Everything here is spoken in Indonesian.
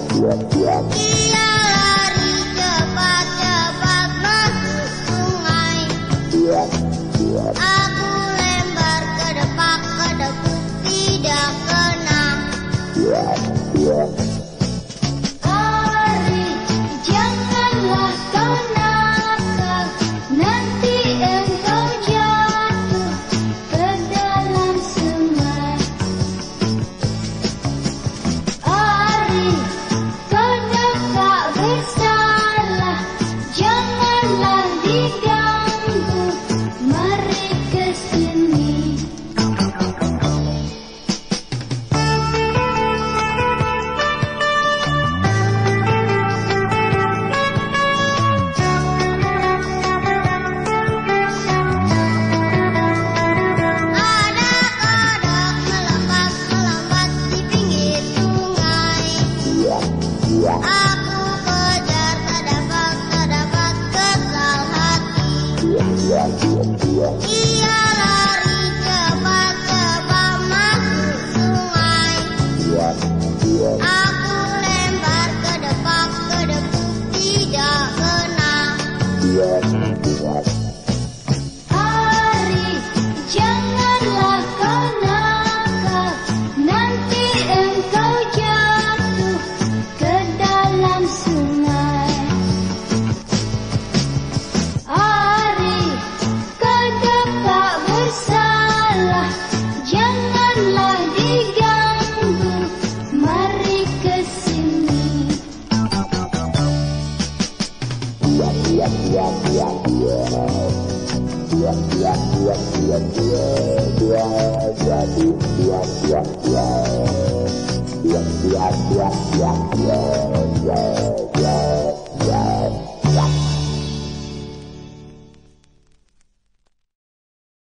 Ia lari cepat-cepat masuk sungai. Aku lempar ke depak, tidak kena. Ari, janganlah kau nakal, nanti engkau jatuh ke dalam sungai. Ari, kau tak bersalah, janganlah diganggu, mari ke sini. Aku kejar, tak dapat kesal hati. Ia lari cepat-cepat masuk sungai. Aku lempar ke depak, tidak kena. Ari, janganlah kau nakal, nanti engkau jatuh ke dalam sungai. Ari, kau tak bersalah, janganlah diganggu, mari ke sini. Yeah.